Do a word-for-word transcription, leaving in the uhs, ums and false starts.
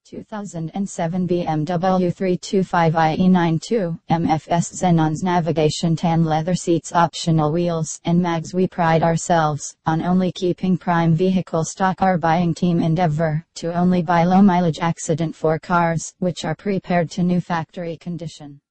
two thousand seven B M W three twenty-five I E ninety-two, M F S Xenon's navigation, tan leather seats, optional wheels and mags. We pride ourselves on only keeping prime vehicle stock. Our buying team endeavor to only buy low mileage accident for cars which are prepared to new factory condition.